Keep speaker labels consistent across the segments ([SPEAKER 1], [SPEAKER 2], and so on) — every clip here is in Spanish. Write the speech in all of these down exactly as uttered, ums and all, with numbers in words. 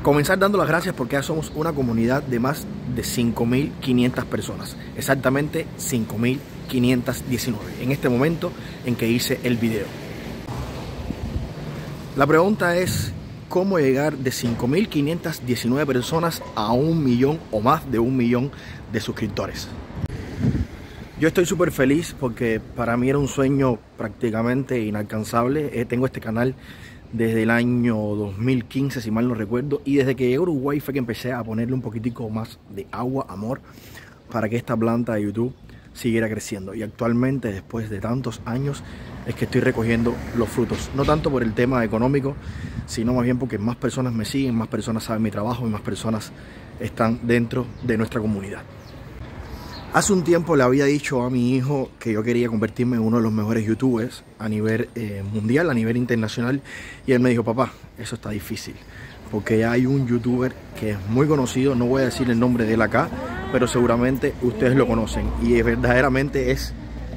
[SPEAKER 1] Comenzar dando las gracias porque ya somos una comunidad de más de cinco mil quinientas personas, exactamente cinco mil quinientas diecinueve en este momento en que hice el video. La pregunta es cómo llegar de cinco mil quinientas diecinueve personas a un millón o más de un millón de suscriptores. Yo estoy súper feliz porque para mí era un sueño prácticamente inalcanzable. Eh, tengo este canal desde el año dos mil quince, si mal no recuerdo, y desde que llegué a Uruguay fue que empecé a ponerle un poquitico más de agua, amor, para que esta planta de YouTube siguiera creciendo. Y actualmente, después de tantos años, es que estoy recogiendo los frutos. No tanto por el tema económico, sino más bien porque más personas me siguen, más personas saben mi trabajo y más personas están dentro de nuestra comunidad. Hace un tiempo le había dicho a mi hijo que yo quería convertirme en uno de los mejores youtubers a nivel eh, mundial, a nivel internacional. Y él me dijo, papá, eso está difícil. Porque hay un youtuber que es muy conocido, no voy a decir el nombre de él acá, pero seguramente ustedes lo conocen. Y verdaderamente es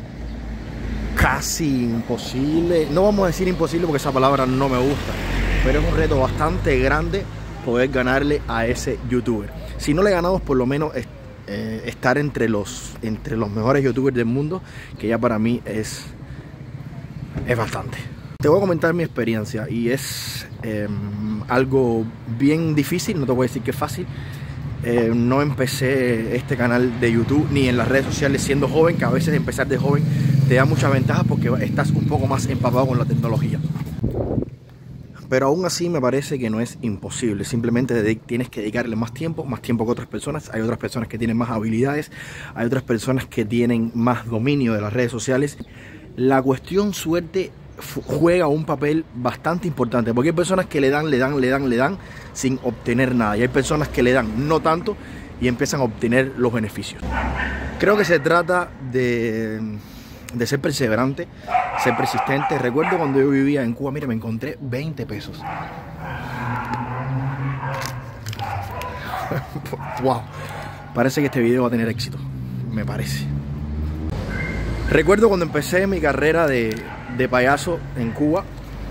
[SPEAKER 1] casi imposible. No vamos a decir imposible porque esa palabra no me gusta. Pero es un reto bastante grande poder ganarle a ese youtuber. Si no le ganamos, por lo menos Eh, estar entre los, entre los mejores youtubers del mundo, que ya para mí es, es bastante. Te voy a comentar mi experiencia y es eh, algo bien difícil, no te voy a decir que es fácil. Eh, no empecé este canal de YouTube ni en las redes sociales siendo joven, que a veces empezar de joven te da muchas ventajas porque estás un poco más empapado con la tecnología. Pero aún así me parece que no es imposible. Simplemente tienes que dedicarle más tiempo, más tiempo que otras personas. Hay otras personas que tienen más habilidades, hay otras personas que tienen más dominio de las redes sociales. La cuestión suerte juega un papel bastante importante, porque hay personas que le dan, le dan, le dan, le dan sin obtener nada. Y hay personas que le dan no tanto y empiezan a obtener los beneficios. Creo que se trata de... de ser perseverante, ser persistente. Recuerdo cuando yo vivía en Cuba, mira, me encontré veinte pesos. Wow, parece que este video va a tener éxito, me parece. Recuerdo cuando empecé mi carrera de, de payaso en Cuba,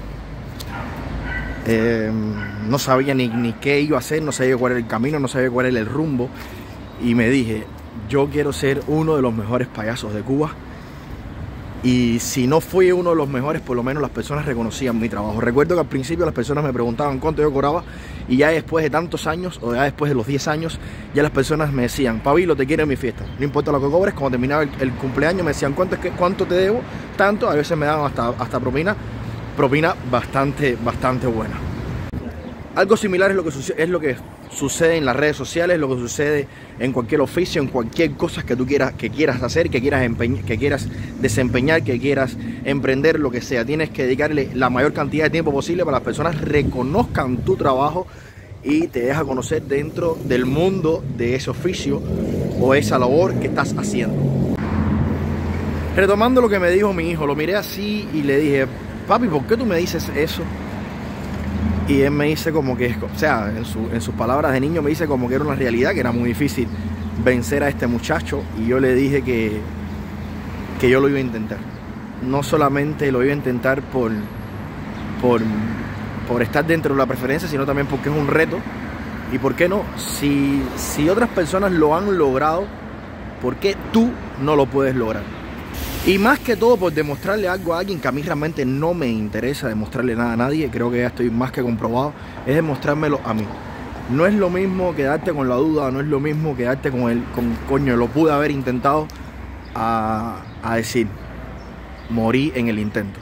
[SPEAKER 1] eh, no sabía ni, ni qué iba a hacer, no sabía cuál era el camino, no sabía cuál era el rumbo, y me dije, yo quiero ser uno de los mejores payasos de Cuba. Y si no fui uno de los mejores, por lo menos las personas reconocían mi trabajo. Recuerdo que al principio las personas me preguntaban cuánto yo cobraba, y ya después de tantos años, o ya después de los diez años, ya las personas me decían, Pabilo, te quiero en mi fiesta, no importa lo que cobres. Cuando terminaba el, el cumpleaños me decían, ¿cuánto, es que, ¿cuánto te debo? Tanto. A veces me daban hasta, hasta propina, propina bastante, bastante buena. Algo similar es lo, que es lo que sucede en las redes sociales, lo que sucede en cualquier oficio, en cualquier cosa que tú quieras, que quieras hacer, que quieras, que quieras desempeñar, que quieras emprender, lo que sea. Tienes que dedicarle la mayor cantidad de tiempo posible para que las personas reconozcan tu trabajo y te dejen conocer dentro del mundo de ese oficio o esa labor que estás haciendo. Retomando lo que me dijo mi hijo, lo miré así y le dije, papi, ¿por qué tú me dices eso? Y él me dice como que, o sea, en, su, en sus palabras de niño me dice como que era una realidad, que era muy difícil vencer a este muchacho. Y yo le dije que, que yo lo iba a intentar. No solamente lo iba a intentar por, por, por estar dentro de la preferencia, sino también porque es un reto. Y por qué no, si, si otras personas lo han logrado, ¿por qué tú no lo puedes lograr? Y más que todo por demostrarle algo a alguien que a mí realmente no me interesa demostrarle nada a nadie, creo que ya estoy más que comprobado, es demostrármelo a mí. No es lo mismo quedarte con la duda, no es lo mismo quedarte con el, con coño, lo pude haber intentado, a, a decir, morí en el intento.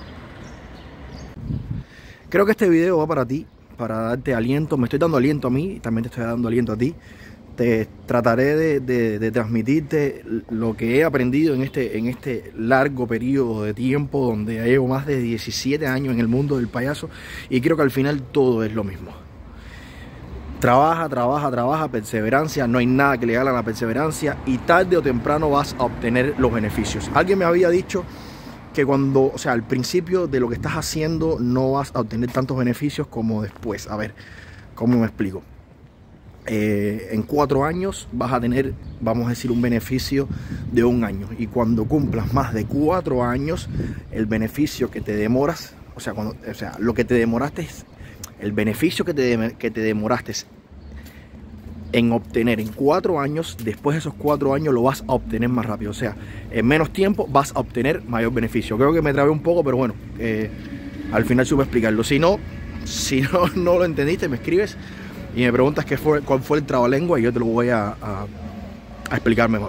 [SPEAKER 1] Creo que este video va para ti, para darte aliento. Me estoy dando aliento a mí y también te estoy dando aliento a ti. Te trataré de, de, de transmitirte lo que he aprendido en este, en este largo periodo de tiempo donde llevo más de diecisiete años en el mundo del payaso, y creo que al final todo es lo mismo. Trabaja, trabaja, trabaja, perseverancia, no hay nada que le gane a la perseverancia y tarde o temprano vas a obtener los beneficios. Alguien me había dicho que cuando, o sea, al principio de lo que estás haciendo no vas a obtener tantos beneficios como después. A ver, ¿cómo me explico? Eh, en cuatro años vas a tener, vamos a decir, un beneficio de un año, y cuando cumplas más de cuatro años, el beneficio que te demoras, o sea, cuando, o sea, lo que te demoraste, el beneficio que te, que te demoraste en obtener en cuatro años, después de esos cuatro años lo vas a obtener más rápido. O sea, en menos tiempo vas a obtener mayor beneficio. Creo que me trabé un poco, pero bueno, eh, al final supe explicarlo. Si no, si no, no lo entendiste, me escribes y me preguntas qué fue, cuál fue el trabalengua y yo te lo voy a, a, a explicar mejor.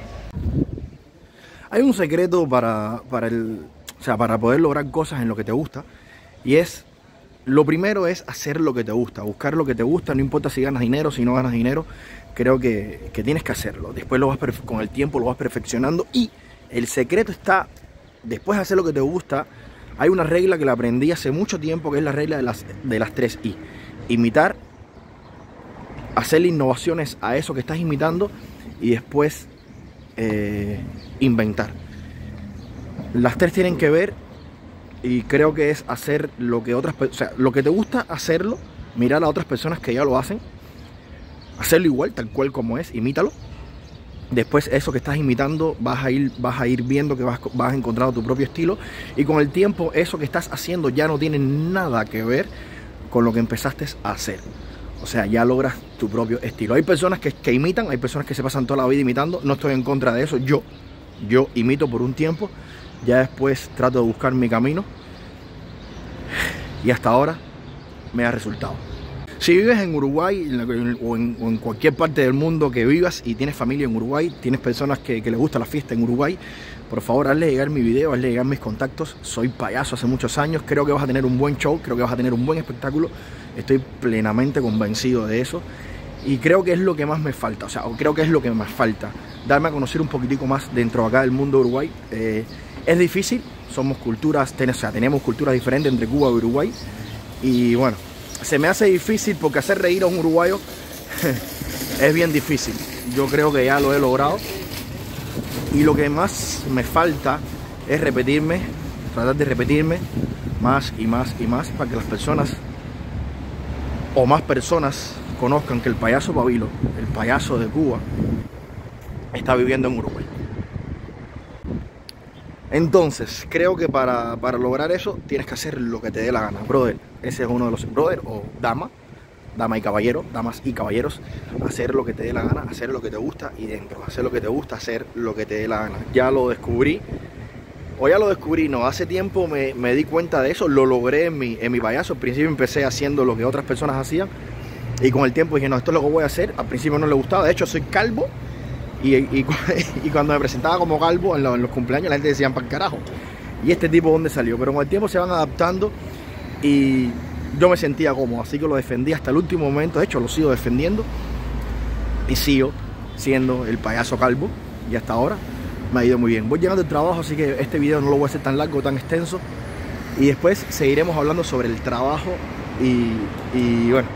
[SPEAKER 1] Hay un secreto para, para, el, o sea, para poder lograr cosas en lo que te gusta, y es, lo primero es hacer lo que te gusta, buscar lo que te gusta, no importa si ganas dinero, si no ganas dinero, creo que, que tienes que hacerlo. Después lo vas con el tiempo lo vas perfeccionando, y el secreto está, después de hacer lo que te gusta, hay una regla que la aprendí hace mucho tiempo, que es la regla de las, de las tres I. Imitar, hacerle innovaciones a eso que estás imitando y después eh, inventar. Las tres tienen que ver, y creo que es hacer lo que otras, o sea, lo que te gusta hacerlo, mirar a otras personas que ya lo hacen, hacerlo igual, tal cual como es, imítalo. Después eso que estás imitando vas a ir, vas a ir viendo que vas, vas a encontrar tu propio estilo, y con el tiempo eso que estás haciendo ya no tiene nada que ver con lo que empezaste a hacer. O sea, ya logras tu propio estilo. Hay personas que, que imitan, hay personas que se pasan toda la vida imitando. No estoy en contra de eso. Yo, yo imito por un tiempo. Ya después trato de buscar mi camino. Y hasta ahora me ha resultado. Si vives en Uruguay o en, o en cualquier parte del mundo que vivas y tienes familia en Uruguay, tienes personas que, que les gusta la fiesta en Uruguay, por favor, hazle llegar mi video, hazle llegar mis contactos. Soy payaso hace muchos años. Creo que vas a tener un buen show, creo que vas a tener un buen espectáculo. Estoy plenamente convencido de eso. Y creo que es lo que más me falta. O sea, creo que es lo que más falta. Darme a conocer un poquitico más dentro acá del mundo de Uruguay. Eh, es difícil. Somos culturas, ten, o sea, tenemos culturas diferentes entre Cuba y Uruguay. Y bueno, se me hace difícil porque hacer reír a un uruguayo es bien difícil. Yo creo que ya lo he logrado. Y lo que más me falta es repetirme, tratar de repetirme más y más y más para que las personas, o más personas, conozcan que el payaso Pabilo, el payaso de Cuba, está viviendo en Uruguay. Entonces, creo que para, para lograr eso tienes que hacer lo que te dé la gana, brother. Ese es uno de los, brother o dama, dama y caballero, damas y caballeros, hacer lo que te dé la gana, hacer lo que te gusta y dentro, hacer lo que te gusta, hacer lo que te dé la gana. Ya lo descubrí, o ya lo descubrí, no, hace tiempo me, me di cuenta de eso, lo logré en mi, en mi payaso. Al principio empecé haciendo lo que otras personas hacían y con el tiempo dije, no, esto es lo que voy a hacer. Al principio no le gustaba, de hecho soy calvo y, y, y cuando me presentaba como calvo en los, en los cumpleaños la gente decía, para el carajo, ¿y este tipo dónde salió? Pero con el tiempo se van adaptando y yo me sentía cómodo, así que lo defendí hasta el último momento. De hecho, lo sigo defendiendo y sigo siendo el payaso calvo. Y hasta ahora me ha ido muy bien. Voy llegando al trabajo, así que este video no lo voy a hacer tan largo, tan extenso. Y después seguiremos hablando sobre el trabajo y, y bueno,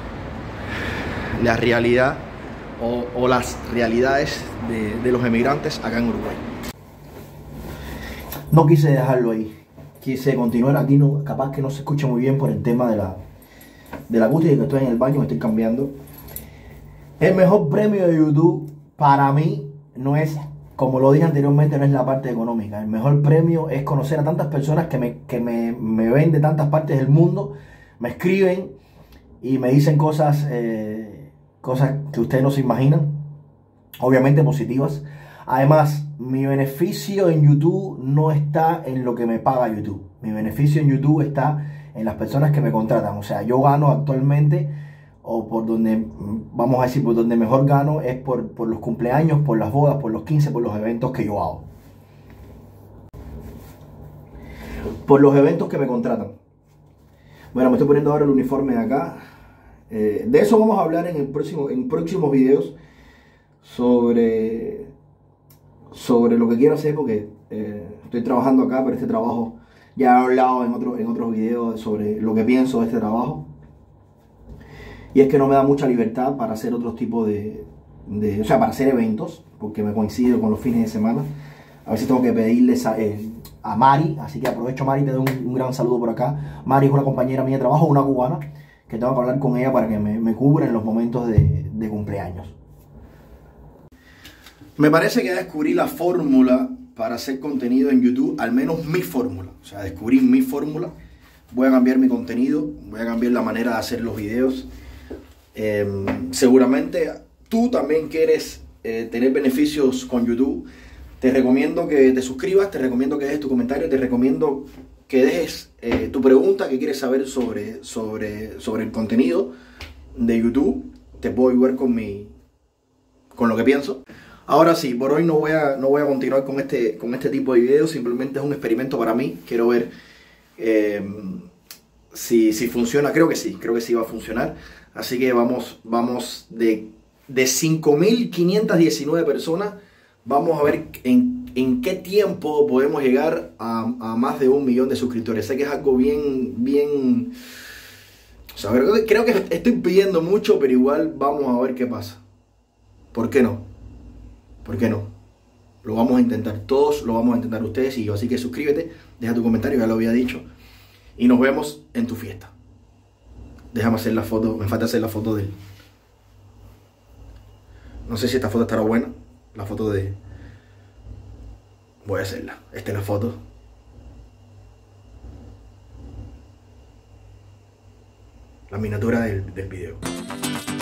[SPEAKER 1] la realidad o, o las realidades de, de los emigrantes acá en Uruguay. No quise dejarlo ahí. Quise continuar aquí, no, capaz que no se escucha muy bien por el tema de la, de la acústica, que estoy en el baño, me estoy cambiando. El mejor premio de YouTube para mí no es, como lo dije anteriormente, no es la parte económica. El mejor premio es conocer a tantas personas que me, que me, me ven de tantas partes del mundo, me escriben y me dicen cosas, eh, cosas que ustedes no se imaginan, obviamente positivas. Además, mi beneficio en YouTube no está en lo que me paga YouTube. Mi beneficio en YouTube está en las personas que me contratan. O sea, yo gano actualmente, o por donde, vamos a decir, por donde mejor gano es por, por los cumpleaños, por las bodas, por los quince, por los eventos que yo hago. Por los eventos que me contratan. Bueno, me estoy poniendo ahora el uniforme de acá. Eh, de eso vamos a hablar en, el próximo, en próximos videos sobre... sobre lo que quiero hacer, porque eh, estoy trabajando acá, pero este trabajo ya he hablado en, otro, en otros videos sobre lo que pienso de este trabajo, y es que no me da mucha libertad para hacer otros tipos de, de o sea, para hacer eventos, porque me coincide con los fines de semana. A veces tengo que pedirles a, eh, a Mari, así que aprovecho, Mari, te doy un, un gran saludo por acá. Mari es una compañera mía de trabajo, una cubana, que tengo que hablar con ella para que me, me cubra en los momentos de, de cumpleaños. Me parece que descubrí la fórmula para hacer contenido en YouTube, al menos mi fórmula. O sea, descubrí mi fórmula. Voy a cambiar mi contenido, voy a cambiar la manera de hacer los videos. Eh, seguramente tú también quieres eh, tener beneficios con YouTube. Te recomiendo que te suscribas, te recomiendo que dejes tu comentario, te recomiendo que dejes eh, tu pregunta que quieres saber sobre, sobre, sobre el contenido de YouTube. Te puedo ayudar con, mi, con lo que pienso. Ahora sí, por hoy no voy a, no voy a continuar con este, con este tipo de videos. Simplemente es un experimento para mí. Quiero ver eh, si, si funciona. Creo que sí, creo que sí va a funcionar. Así que vamos, vamos de, de cinco mil quinientas diecinueve personas. Vamos a ver en, en qué tiempo podemos llegar a, a más de un millón de suscriptores. Sé que es algo bien, bien... O sea, creo que estoy pidiendo mucho, pero igual vamos a ver qué pasa. ¿Por qué no? ¿Por qué no? Lo vamos a intentar, todos lo vamos a intentar, ustedes y yo. Así que suscríbete, deja tu comentario, ya lo había dicho. Y nos vemos en tu fiesta. Déjame hacer la foto, me falta hacer la foto del... No sé si esta foto estará buena. La foto de... Voy a hacerla. Esta es la foto. La miniatura del, del video.